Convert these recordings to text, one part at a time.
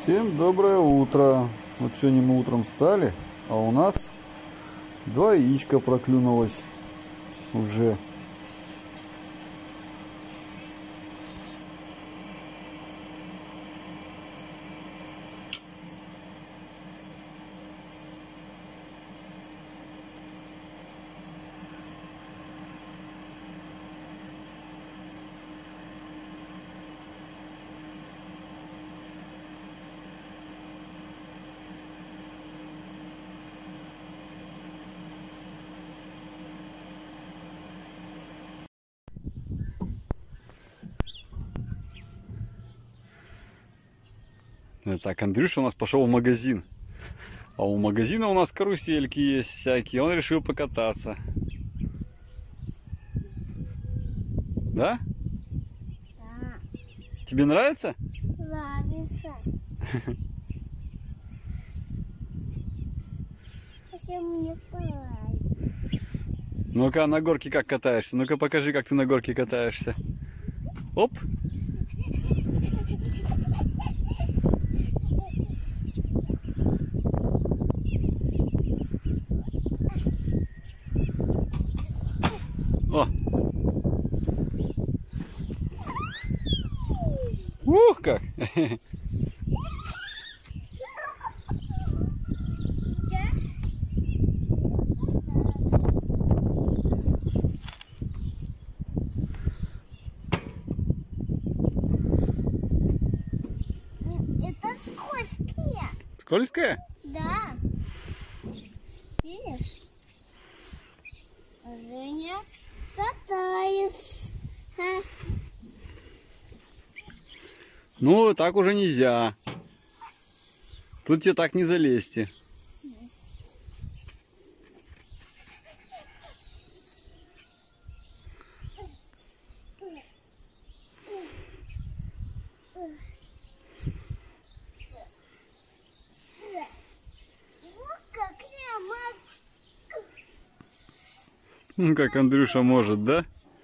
Всем доброе утро. Вот сегодня мы утром встали, а у нас 2 яичка проклюнулось уже. Так, Андрюша у нас пошел в магазин. А у магазина у нас карусельки есть всякие. Он решил покататься. Да? Да. Тебе нравится? Нравится. Если мне понравится. Ну-ка, на горке как катаешься? Ну-ка, покажи, как ты на горке катаешься. Оп! О! Ух, как! Это скользкие. Скользкая? Да. Видишь? Женя катается. Ну, так уже нельзя. Тут тебе так не залезьте. Вот как я могу. Ну, как Андрюша может, да?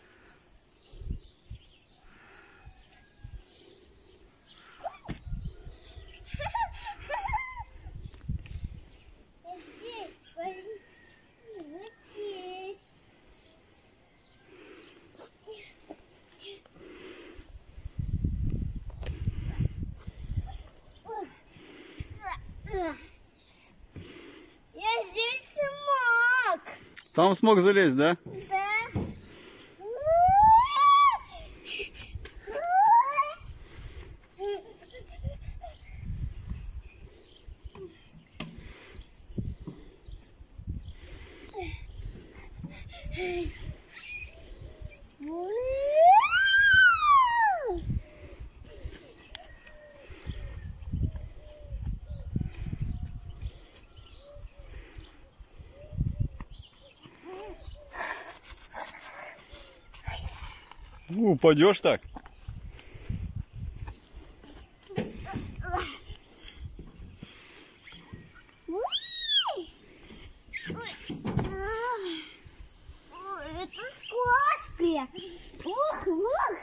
Здесь, возьми, вот здесь. Я здесь смог. Там смог залезть, да? Да. Ну, упадешь так. Это скользкие. Ух, ух.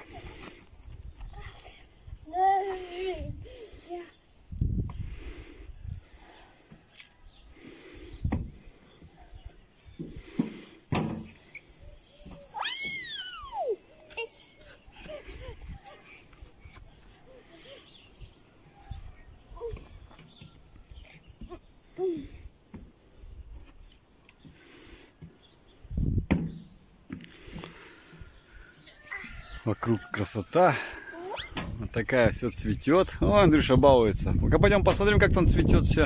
Вокруг красота. Вот такая все цветет. О, Андрюша балуется. Ну-ка пойдем посмотрим, как там цветет все.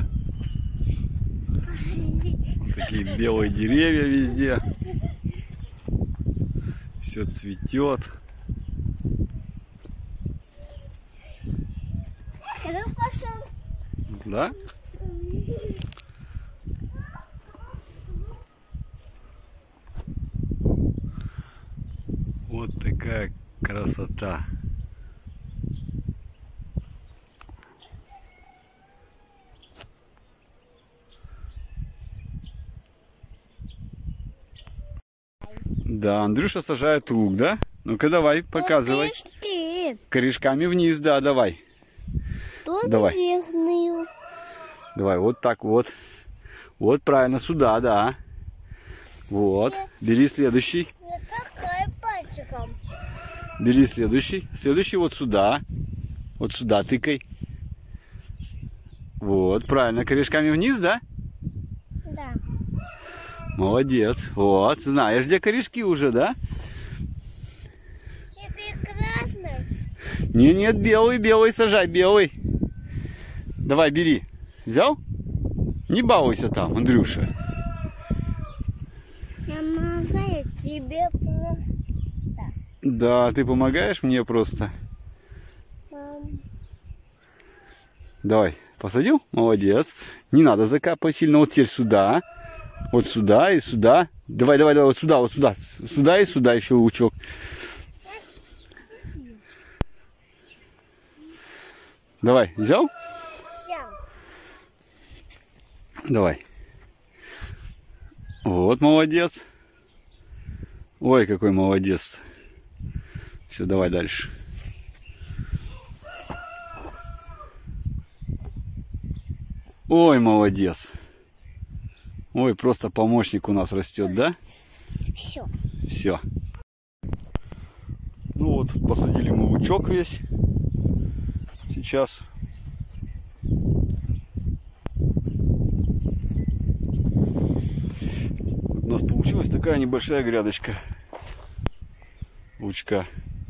Вот такие белые деревья везде. Все цветет. Когда пошел? Да? Вот такая красота. Да, Андрюша сажает лук, да? Ну-ка давай, показывай. Корешки. Корешками вниз, да, давай. Тут Давай. верхний. Давай, вот так вот. Вот правильно, сюда, да. Вот. Бери следующий. Какая пальчиком? Бери следующий. Следующий вот сюда. Вот сюда тыкай. Вот, правильно. Корешками вниз, да? Да. Молодец. Вот. Знаешь, где корешки уже, да? Тебе красный? Нет, белый, белый сажай, белый. Давай, бери. Взял? Не балуйся там, Андрюша. Я помогаю тебе просто. Да, ты помогаешь мне просто. Давай, посадил? Молодец. Не надо закапывать сильно. Вот теперь сюда. Вот сюда и сюда. Давай, давай, давай, вот сюда, вот сюда. Сюда и сюда еще лучок. Давай, взял? Взял. Давай. Вот, молодец. Ой, какой молодец. Все, давай дальше. Ой, молодец. Ой, просто помощник у нас растет, да? Все. Все. Ну вот, посадили мы лучок весь. Сейчас у нас получилась такая небольшая грядочка лучка.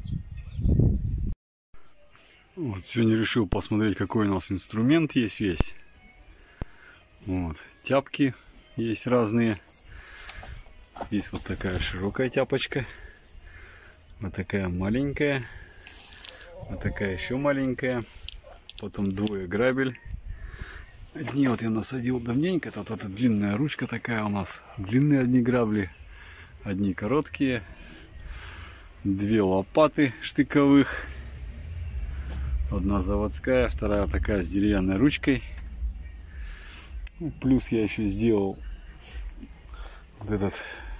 Вот, сегодня решил посмотреть, какой у нас инструмент есть весь. Вот, тяпки есть разные. Есть вот такая широкая тяпочка. Вот такая маленькая. Вот такая еще маленькая. Потом двое грабель. Одни вот я насадил давненько. Тут вот эта длинная ручка такая у нас. Длинные одни грабли. Одни короткие. Две лопаты штыковых. Одна заводская, вторая такая с деревянной ручкой. Ну, плюс я еще сделал вот этот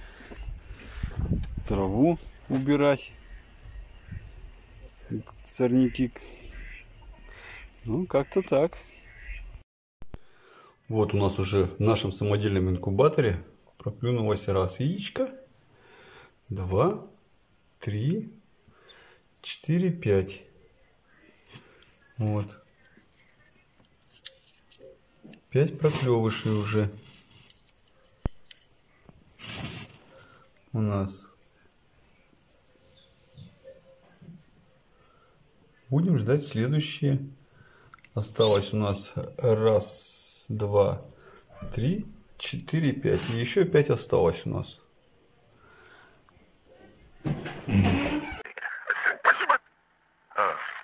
траву убирать. Сорняки. Ну, как-то так. Вот у нас уже в нашем самодельном инкубаторе проклюнулось раз яичко, 2, 3, 4, 5. Вот. 5 проклевышей уже у нас. Будем ждать следующие. Осталось у нас 1, 2, 3, 4, 5. И еще 5 осталось у нас. Спасибо.